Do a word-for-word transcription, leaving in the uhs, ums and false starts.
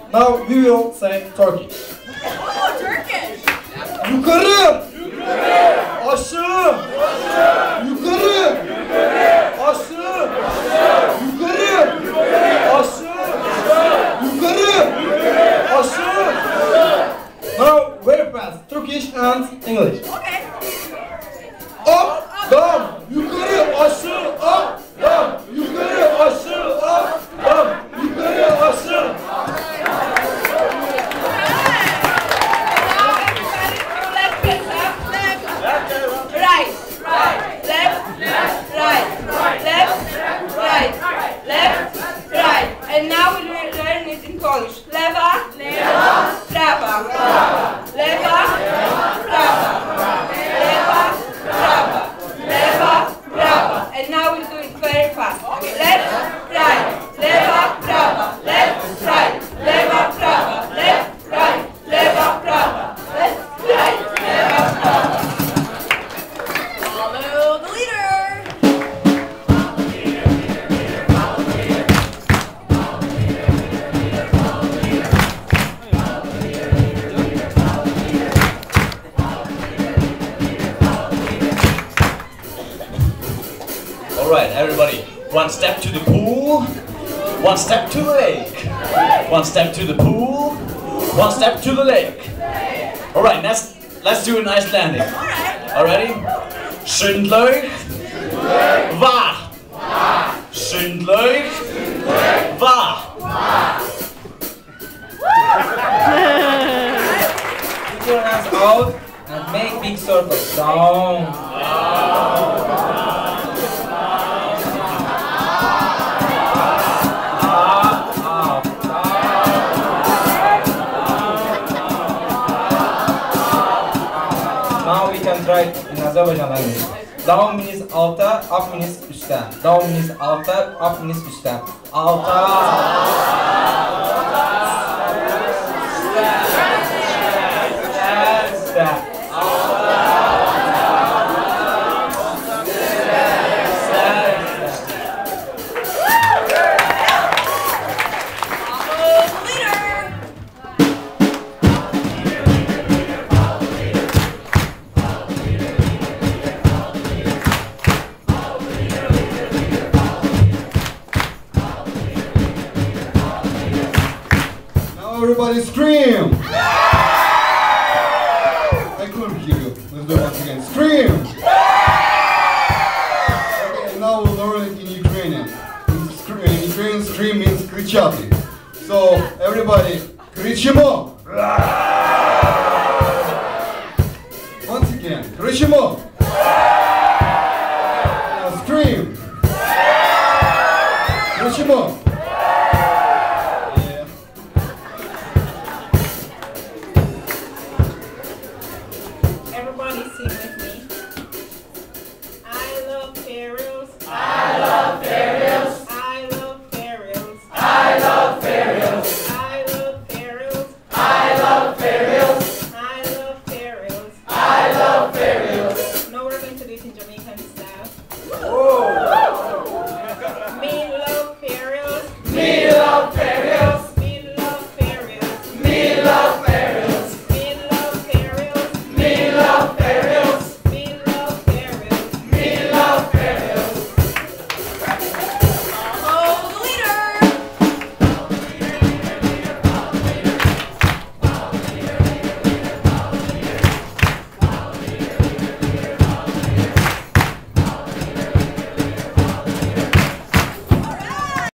Now we will say Turkish. Oh, Turkish! Yukarı! Aşağı! Yukarı! Aşağı! Yukarı! Aşağı! Yukarı! Aşağı! Now very fast, Turkish and English. Okay. Up, down, yukarı, aşağı, up, down, yukarı, aşağı, up, down, yukarı, aşağı. Right, right, left, right, left, right, left, right. And now we will learn it in Polish. Lewa, prawa, lewa, prawa, lewa, prawa, lewa, prawa. And now we'll do it very fast. Left, right, lewa, prawa, left, right, lewa, prawa, left, right, lewa, prawa, left, right, lewa, prawa. Follow the leader. Alright, everybody. One step to the pool, one step to the lake. One step to the pool, one step to the lake. Alright, let's let's do a nice landing. Alright. Already? Schindler, va. Schindler, va. Put your hands out and make big circles. Down. Now we can try in Azerbaijan language. Down means alta, up means üstten. Down means alta, up means üstten. Alta. Üstten. Follow the leader. Now everybody scream! I couldn't hear you. Let's do it once again. Scream! Okay, and now we'll learn it in Ukrainian. In scre- in Ukrainian, scream means кричати. So, everybody, кричимо! Once again, кричимо!